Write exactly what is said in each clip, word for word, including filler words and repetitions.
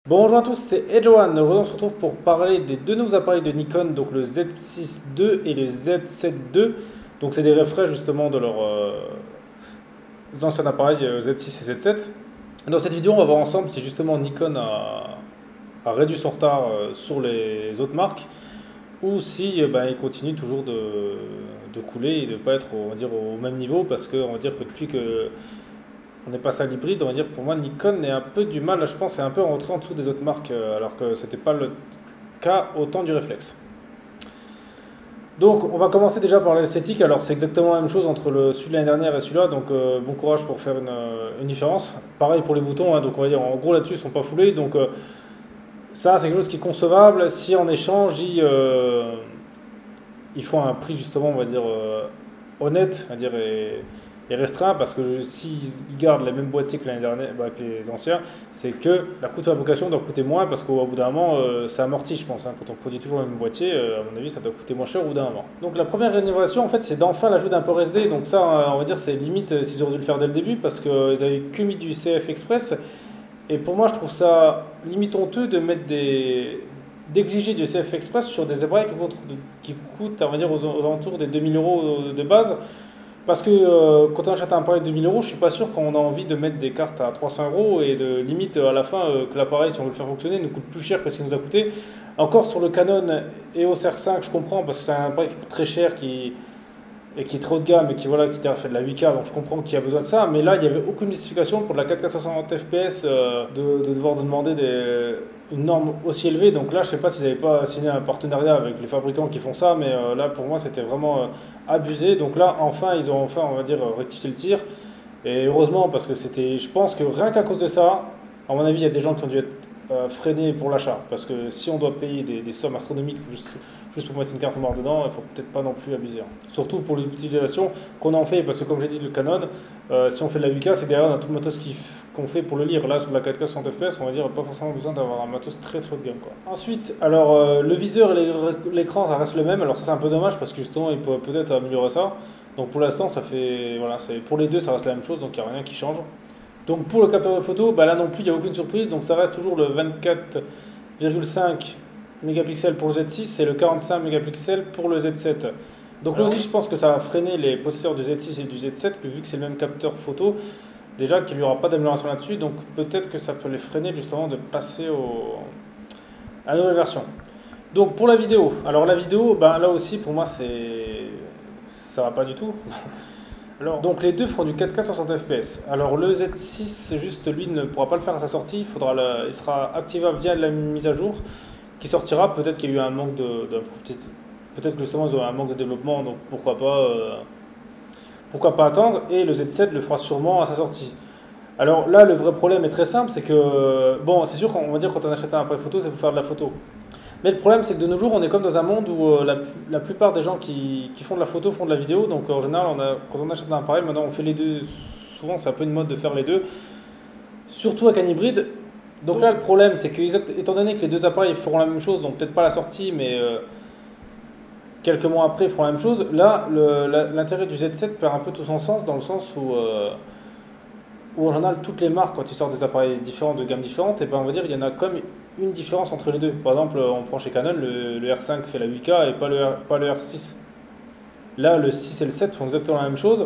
Bonjour à tous, c'est Edjoan. Aujourd'hui, on se retrouve pour parler des deux nouveaux appareils de Nikon, donc le Z six deux et le Z sept deux. Donc, c'est des refreshs justement de leurs euh, anciens appareils euh, Z six et Z sept. Dans cette vidéo, on va voir ensemble si justement Nikon a, a réduit son retard euh, sur les autres marques ou si euh, bah, il continue toujours de, de couler et de ne pas être on va dire, au même niveau parce qu'on va dire que depuis que on est passé à l'hybride, on va dire que pour moi Nikon est un peu du mal, je pense, est un peu rentré en dessous des autres marques, euh, alors que c'était pas le cas autant du réflexe. Donc on va commencer déjà par l'esthétique, alors c'est exactement la même chose entre le, celui de l'année dernière et celui-là, donc euh, bon courage pour faire une, euh, une différence. Pareil pour les boutons, hein, donc on va dire en gros là-dessus ils sont pas foulés, donc euh, ça c'est quelque chose qui est concevable si en échange ils, euh, ils font un prix justement on va dire euh, honnête, à dire et, et restreint parce que s'ils gardent les mêmes boîtiers que l'année dernière, bah, que les anciens, c'est que la coût de fabrication doit coûter moins parce qu'au bout d'un moment, euh, ça amortit, je pense. Hein. Quand on produit toujours le même boîtier, euh, à mon avis, ça doit coûter moins cher au bout d'un moment. Donc la première innovation, en fait, c'est d'enfin l'ajout d'un port S D. Donc ça, on va dire, c'est limite euh, s'ils auraient dû le faire dès le début parce qu'ils avaient que mis du C F Express. Et pour moi, je trouve ça limite honteux de mettre des d'exiger du C F Express sur des appareils qui coûtent, qui coûtent on va dire, aux, aux alentours des deux mille euros de base. Parce que euh, quand on achète un appareil de deux mille euros, je suis pas sûr qu'on a envie de mettre des cartes à trois cents euros et de limite à la fin euh, que l'appareil, si on veut le faire fonctionner, nous coûte plus cher que ce qu'il nous a coûté. Encore sur le Canon E O S R cinq, je comprends parce que c'est un appareil qui coûte très cher qui, et qui est trop haut de gamme et qui voilà, qui fait de la huit K, donc je comprends qu'il y a besoin de ça. Mais là, il n'y avait aucune justification pour de la quatre K soixante F P S euh, de, de devoir demander des, une norme aussi élevée. Donc là, je sais pas s'ils n'avaient pas signé un partenariat avec les fabricants qui font ça, mais euh, là, pour moi, c'était vraiment euh, abusé. Donc là, enfin, ils ont enfin, on va dire, rectifié le tir. Et heureusement, parce que c'était, je pense que rien qu'à cause de ça, à mon avis, il y a des gens qui ont dû être euh, freinés pour l'achat. Parce que si on doit payer des, des sommes astronomiques juste, juste pour mettre une carte mémoire dedans, il faut peut-être pas non plus abuser. Hein. Surtout pour l'utilisation qu'on en fait, parce que comme j'ai dit, le Canon, euh, si on fait de la huit K, c'est derrière dans tout le matos qu'on fait pour le lire. Là, sur la quatre K soixante F P S, on va dire pas forcément besoin d'avoir un matos très très haut de gamme. Quoi. Ensuite, alors euh, le viseur et l'écran, ça reste le même. Alors ça, c'est un peu dommage parce que justement, il pourrait peut-être améliorer ça. Donc pour l'instant, ça fait voilà, c'est pour les deux, ça reste la même chose, donc il n'y a rien qui change. Donc pour le capteur de photo, bah là non plus, il n'y a aucune surprise. Donc ça reste toujours le vingt-quatre virgule cinq mégapixels pour le Z six et le quarante-cinq mégapixels pour le Z sept. Donc là aussi, je pense que ça va freiner les possesseurs du Z six et du Z sept, vu que c'est le même capteur photo. Déjà qu'il n'y aura pas d'amélioration là-dessus, donc peut-être que ça peut les freiner justement de passer au... à la nouvelle version. Donc pour la vidéo, alors la vidéo, bah, là aussi pour moi c'est ça va pas du tout. Alors, donc les deux feront du quatre K soixante F P S. Alors le Z six, juste lui ne pourra pas le faire à sa sortie, il, faudra le, il sera activable via la mise à jour qui sortira. Peut-être qu'il y a eu un manque de, de peut-être que justement ils ont un manque de développement, donc pourquoi pas, euh, pourquoi pas attendre. Et le Z sept le fera sûrement à sa sortie. Alors là, le vrai problème est très simple, c'est que bon, c'est sûr qu'on va dire quand on achète un appareil photo, c'est pour faire de la photo. Mais le problème, c'est que de nos jours, on est comme dans un monde où euh, la, la plupart des gens qui, qui font de la photo font de la vidéo. Donc en général, on a, quand on achète un appareil, maintenant on fait les deux. Souvent, c'est un peu une mode de faire les deux. Surtout avec un hybride. Donc là, le problème, c'est que, étant donné que les deux appareils feront la même chose, donc peut-être pas la sortie, mais euh, quelques mois après, ils feront la même chose. Là, l'intérêt du Z sept perd un peu tout son sens, dans le sens où, euh, où en général, toutes les marques, quand ils sortent des appareils différents, de gammes différentes, et ben, on va dire il y en a comme une différence entre les deux. Par exemple, on prend chez Canon, le, le R cinq fait la huit K et pas le, R, pas le R six. Là, le six et le sept font exactement la même chose.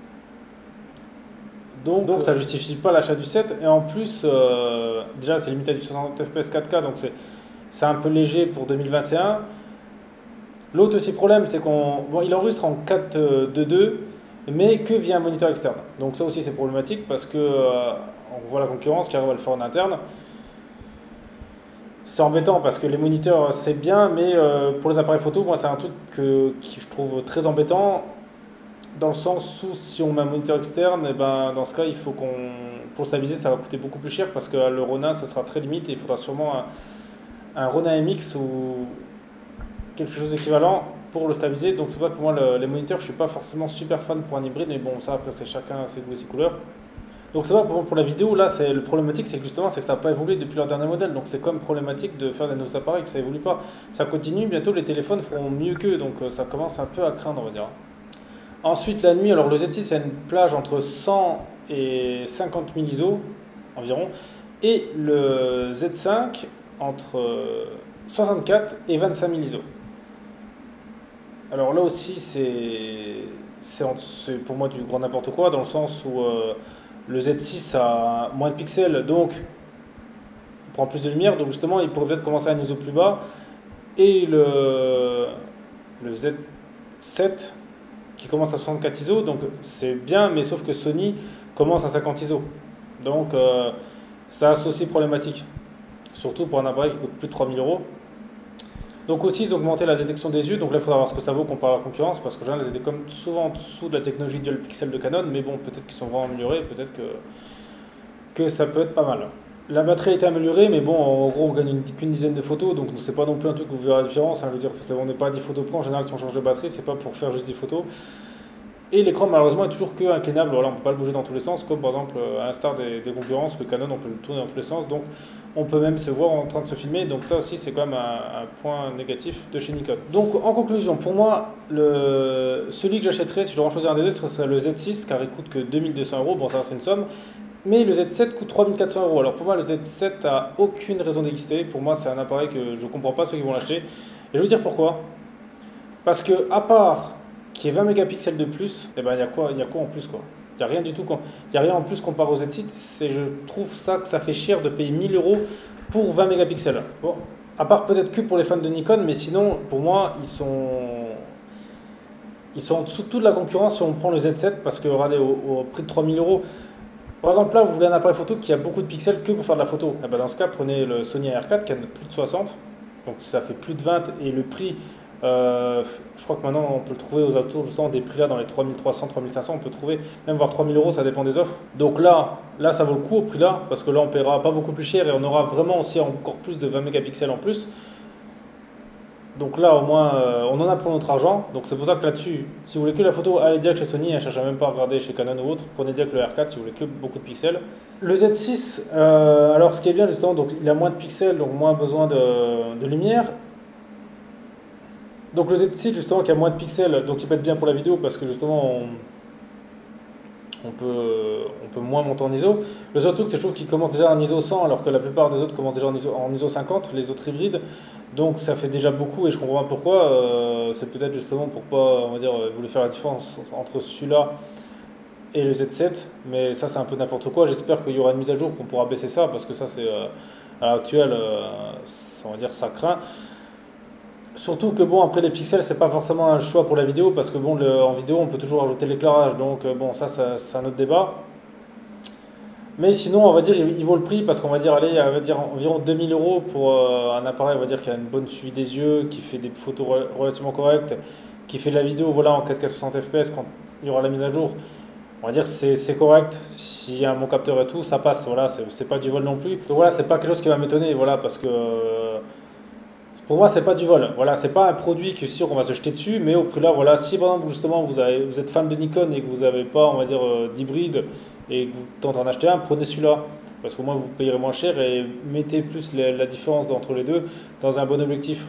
Donc, donc ça ne justifie pas l'achat du sept. Et en plus, euh, déjà, c'est limité à du soixante F P S quatre K, donc c'est un peu léger pour deux mille vingt et un. L'autre aussi problème, c'est qu'on bon, il enregistre en quatre deux deux, mais que via un moniteur externe. Donc ça aussi, c'est problématique parce que euh, on voit la concurrence qui arrive à le faire en interne. C'est embêtant parce que les moniteurs c'est bien, mais euh, pour les appareils photo, moi c'est un truc que, que je trouve très embêtant dans le sens où si on met un moniteur externe, et ben, dans ce cas il faut qu'on pour le stabiliser ça va coûter beaucoup plus cher parce que le Ronin ça sera très limite et il faudra sûrement un, un Ronin M X ou quelque chose d'équivalent pour le stabiliser. Donc c'est vrai que moi le, les moniteurs je suis pas forcément super fan pour un hybride, mais bon ça après c'est chacun ses goûts et ses couleurs. Donc c'est vrai pour, pour la vidéo, là, c'est le problématique, c'est que justement, c'est que ça n'a pas évolué depuis leur dernier modèle. Donc c'est comme problématique de faire des nouveaux appareils, que ça évolue pas. Ça continue, bientôt les téléphones feront mieux qu'eux, donc euh, ça commence un peu à craindre, on va dire. Ensuite, la nuit, alors le Z six, c'est une plage entre cent et cinquante mille I S O environ. Et le Z cinq entre soixante-quatre et vingt-cinq mille I S O. Alors là aussi, c'est pour moi du grand n'importe quoi, dans le sens où euh, le Z six a moins de pixels, donc il prend plus de lumière, donc justement il pourrait peut-être commencer à un I S O plus bas. Et le, le Z sept qui commence à soixante-quatre I S O, donc c'est bien, mais sauf que Sony commence à cinquante I S O. Donc euh, ça c'est aussi problématique, surtout pour un appareil qui coûte plus de trois mille euros. Donc aussi ils ont augmenté la détection des yeux, donc là il faudra voir ce que ça vaut comparé à la concurrence, parce que genre, ils étaient comme souvent en dessous de la technologie dual pixel de Canon, mais bon, peut-être qu'ils sont vraiment améliorés, peut-être que, que ça peut être pas mal. La batterie a été améliorée, mais bon, en gros on gagne qu'une dizaine de photos, donc c'est pas non plus un truc où vous verrez la différence, hein, je veux dire, on n'est pas à dix photos près, en général si on change de batterie, c'est pas pour faire juste dix photos. Et l'écran malheureusement est toujours que inclinable, voilà, on ne peut pas le bouger dans tous les sens, comme par exemple à l'instar des, des concurrences, le Canon on peut le tourner dans tous les sens, donc on peut même se voir en train de se filmer, donc ça aussi c'est quand même un, un point négatif de chez Nikon. Donc en conclusion, pour moi, le, celui que j'achèterais, si je dois en choisir un des deux, ce serait le Z six, car il coûte que deux mille deux cents euros, bon ça c'est une somme, mais le Z sept coûte trois mille quatre cents euros. Alors pour moi le Z sept a aucune raison d'exister, pour moi c'est un appareil que je ne comprends pas ceux qui vont l'acheter, et je vais vous dire pourquoi. Parce que à part qui est vingt mégapixels de plus, et ben il y a quoi, il y a quoi en plus quoi. Il n'y a rien du tout, il n'y a rien en plus comparé au Z six, et je trouve ça que ça fait cher de payer mille euros pour vingt mégapixels. Bon, à part peut-être que pour les fans de Nikon, mais sinon pour moi ils sont ils sont en dessous de toute la concurrence si on prend le Z sept, parce que regardez au, au prix de trois mille euros. Par exemple là vous voulez un appareil photo qui a beaucoup de pixels que pour faire de la photo, et ben dans ce cas prenez le Sony A R quatre qui a plus de soixante, donc ça fait plus de vingt, et le prix Euh, je crois que maintenant on peut le trouver aux alentours justement des prix là dans les trois mille trois cents, trois mille cinq cents, on peut trouver même voir trois mille euros, ça dépend des offres. Donc là, là ça vaut le coup au prix là, parce que là on paiera pas beaucoup plus cher et on aura vraiment aussi encore plus de vingt mégapixels en plus. Donc là au moins euh, on en a pour notre argent, donc c'est pour ça que là-dessus, si vous voulez que la photo, allez direct chez Sony, ne cherchez même pas à regarder chez Canon ou autre, prenez direct le A R quatre si vous voulez que beaucoup de pixels. Le Z six, euh, alors ce qui est bien justement, donc il a moins de pixels, donc moins besoin de, de lumière. Donc le Z six justement qui a moins de pixels, donc il peut être bien pour la vidéo parce que justement on, on, peut, on peut moins monter en I S O. Le seul truc c'est que je trouve qu'il commence déjà en I S O cent alors que la plupart des autres commencent déjà en I S O, en I S O cinquante, les autres hybrides. Donc ça fait déjà beaucoup et je comprends pas pourquoi. Euh, c'est peut-être justement pour pas, on va dire, vous voulez faire la différence entre celui-là et le Z sept, mais ça c'est un peu n'importe quoi. J'espère qu'il y aura une mise à jour qu'on pourra baisser ça parce que ça c'est euh, à l'heure actuelle, euh, on va dire ça craint. Surtout que bon, après les pixels, c'est pas forcément un choix pour la vidéo parce que bon, le, en vidéo, on peut toujours ajouter l'éclairage, donc euh, bon, ça, ça c'est un autre débat. Mais sinon, on va dire, il, il vaut le prix parce qu'on va dire, allez, on va dire environ deux mille euros pour euh, un appareil, on va dire, qui a une bonne suivi des yeux, qui fait des photos relativement correctes, qui fait de la vidéo, voilà, en quatre K soixante F P S quand il y aura la mise à jour. On va dire c'est correct, s'il y a un bon capteur et tout, ça passe, voilà, c'est pas du vol non plus. Donc voilà, c'est pas quelque chose qui va m'étonner, voilà, parce que... Euh, Pour moi, c'est pas du vol. Voilà, c'est pas un produit que sûr qu'on va se jeter dessus, mais au prix là, voilà, si par exemple justement vous, avez, vous êtes fan de Nikon et que vous n'avez pas, on va dire, euh, d'hybride et que vous tentez d'en acheter un, prenez celui-là. Parce qu'au moins vous payerez moins cher et mettez plus la, la différence entre les deux dans un bon objectif.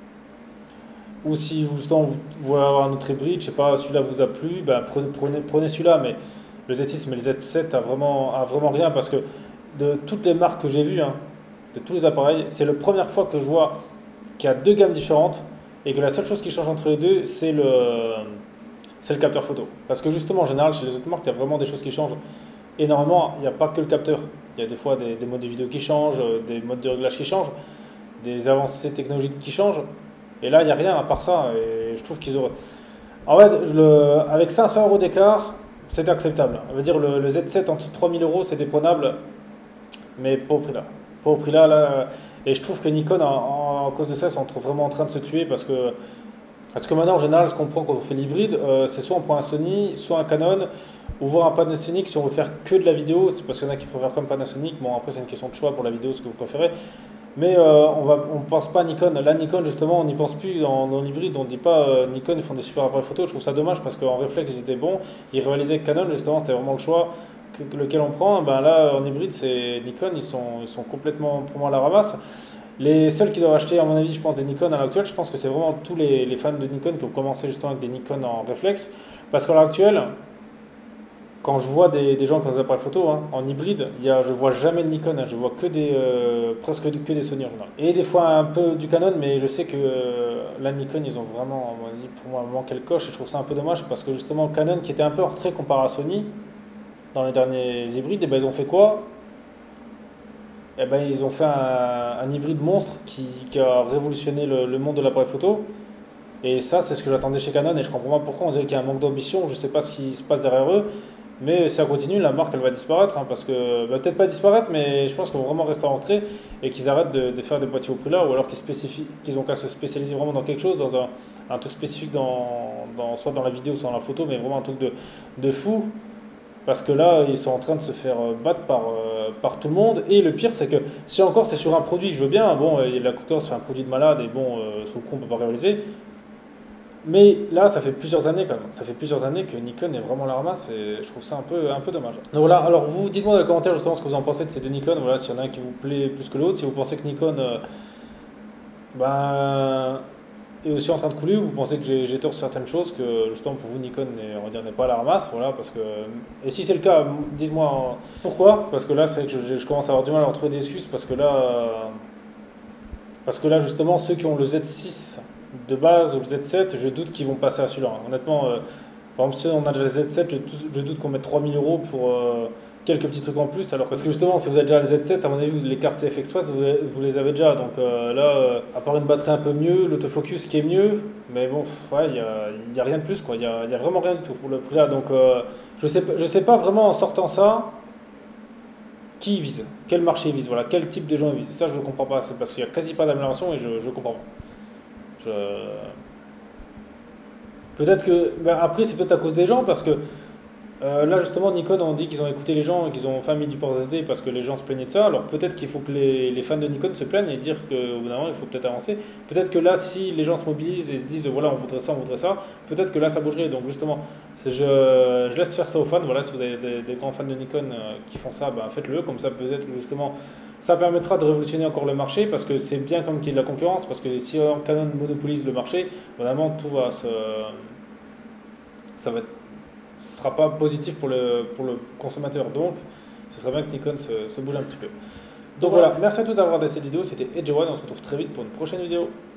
Ou si vous, justement, vous voulez avoir un autre hybride, je sais pas, celui-là vous a plu, ben prenez, prenez, prenez celui-là. Mais le Z six, mais le Z sept a vraiment, a vraiment rien parce que de toutes les marques que j'ai vues, hein, de tous les appareils, c'est la première fois que je vois qui a deux gammes différentes et que la seule chose qui change entre les deux, c'est le, c'est le capteur photo. Parce que justement, en général, chez les autres marques, il y a vraiment des choses qui changent énormément. Il n'y a pas que le capteur. Il y a des fois des, des modes de vidéo qui changent, des modes de réglage qui changent, des avancées technologiques qui changent. Et là, il n'y a rien à part ça. Et je trouve qu'ils auraient... En fait, le, avec cinq cents euros d'écart, c'est acceptable. On va dire le, le Z sept en dessous de trois mille euros, c'est déprenable, mais pas au prix là. Pas au prix là, là. Et je trouve que Nikon, en, en cause de ça, sont vraiment en train de se tuer parce que, parce que maintenant, en général, ce qu'on prend quand on fait l'hybride, euh, c'est soit on prend un Sony, soit un Canon, ou voir un Panasonic si on veut faire que de la vidéo. C'est parce qu'il y en a qui préfèrent comme Panasonic. Bon, après, c'est une question de choix pour la vidéo, ce que vous préférez. Mais euh, on va, on pense pas à Nikon. Là, Nikon, justement, on n'y pense plus dans, dans l'hybride. On ne dit pas euh, Nikon, ils font des super appareils photo. Je trouve ça dommage parce qu'en réflexe, ils étaient bons. Ils rivalisaient avec Canon, justement, c'était vraiment le choix. Que, lequel on prend, ben là en hybride c'est Nikon, ils sont, ils sont complètement pour moi à la ramasse. Les seuls qui doivent acheter à mon avis je pense des Nikon à l'heure actuelle, je pense que c'est vraiment tous les, les fans de Nikon qui ont commencé justement avec des Nikon en réflexe, parce qu'à l'heure actuelle quand je vois des, des gens qui ont des appareils photo hein, en hybride, il y a, je vois jamais de Nikon, hein, je vois que des, euh, presque que des Sony en général. Et des fois un peu du Canon, mais je sais que euh, la Nikon, ils ont vraiment, on m'a dit, pour moi, manqué le coche, et je trouve ça un peu dommage parce que justement, Canon, qui était un peu en retrait comparé à Sony dans les derniers hybrides, et ben, ils ont fait quoi? Eh ben, ils ont fait un, un hybride monstre qui, qui a révolutionné le, le monde de l'appareil photo. Et ça, c'est ce que j'attendais chez Canon, et je comprends pas pourquoi. On dirait qu'il y a un manque d'ambition, je sais pas ce qui se passe derrière eux. Mais si ça continue, la marque elle va disparaître, hein, parce que bah, peut-être pas disparaître, mais je pense qu'ils vont vraiment rester en retrait et qu'ils arrêtent de, de faire des boîtiers au prix là, ou alors qu'ils spécifient, qu'ils ont qu'à se spécialiser vraiment dans quelque chose, dans un, un truc spécifique, dans, dans, soit dans la vidéo, soit dans la photo, mais vraiment un truc de, de fou, parce que là ils sont en train de se faire euh, battre par, euh, par tout le monde. Et le pire, c'est que si encore c'est sur un produit, je veux bien, bon, euh, la concurrence fait un produit de malade et bon, euh, sur le coup on peut pas réaliser. Mais là, ça fait plusieurs années quand même. Ça fait plusieurs années que Nikon est vraiment la ramasse et je trouve ça un peu, un peu dommage. Donc voilà, alors vous dites-moi dans les commentaires justement ce que vous en pensez de ces deux Nikon. Voilà, s'il y en a un qui vous plaît plus que l'autre, si vous pensez que Nikon euh, ben, est aussi en train de couler, ou vous pensez que j'ai j'ai tort sur certaines choses, que justement pour vous Nikon n'est, on va dire, n'est pas à la ramasse. Voilà, parce que, et si c'est le cas, dites-moi euh, pourquoi. Parce que là, c'est vrai que je, je commence à avoir du mal à en trouver des excuses parce que là, euh, parce que là justement, ceux qui ont le Z six de base ou le Z sept, je doute qu'ils vont passer à celui-là. Honnêtement, euh, par exemple, si on a déjà le Z sept, je, je doute qu'on mette trois mille euros pour euh, quelques petits trucs en plus. Alors, parce que justement, si vous avez déjà le Z sept, à mon avis, les cartes C F Express, vous, vous les avez déjà. Donc euh, là, euh, à part une batterie un peu mieux, l'autofocus qui est mieux, mais bon, pff, ouais, il n'y a, y a rien de plus, quoi. Il n'y a, y a vraiment rien du tout pour le prix là. Donc euh, je sais, pas- je sais pas vraiment en sortant ça qui il vise, quel marché il vise, voilà, quel type de gens il vise. Ça, je ne comprends pas. C'est parce qu'il n'y a quasi pas d'amélioration et je ne comprends pas. Je... Peut-être que. Ben, après, c'est peut-être à cause des gens, parce que euh, là, justement, Nikon ont dit qu'ils ont écouté les gens et qu'ils ont enfin mis du port S D parce que les gens se plaignaient de ça. Alors peut-être qu'il faut que les, les fans de Nikon se plaignent et dire qu'au bout d'un moment, il faut peut-être avancer. Peut-être que là, si les gens se mobilisent et se disent, voilà, on voudrait ça, on voudrait ça, peut-être que là, ça bougerait. Donc justement, c'est- je, je laisse faire ça aux fans. Voilà, si vous avez des, des grands fans de Nikon euh, qui font ça, ben, faites-le. Comme ça, peut-être que justement, ça permettra de révolutionner encore le marché, parce que c'est bien comme qu'il y ait de la concurrence, parce que si euh, Canon monopolise le marché, vraiment, tout va se ça va être- ce sera pas positif pour le, pour le consommateur. Donc, ce serait bien que Nikon se, se bouge un petit peu. Donc voilà, merci à tous d'avoir regardé cette vidéo. C'était Edgeone. On se retrouve très vite pour une prochaine vidéo.